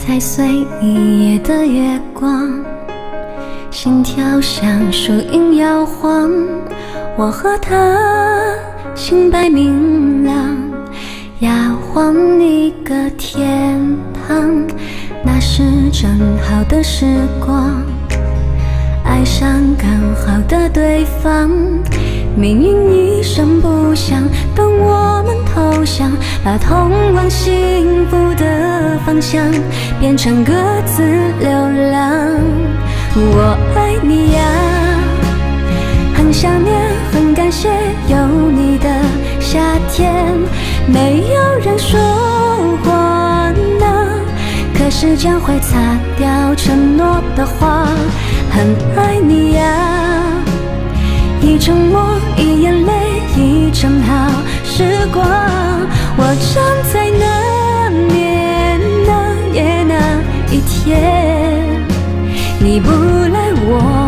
踩碎一夜的月光，心跳像树影摇晃。我和他心白明亮，压往一个天堂。那是正好的时光，爱上刚好的对方。命运一声不响，当我们投降，把通往幸福的方向变成各自流浪。我爱你呀，很想念，很感谢有你的夏天。没有人说谎呢，可是将会擦掉承诺的话。很爱你呀，一沉默，一眼泪，一场好时光。我站在那年那夜那一天，你不来我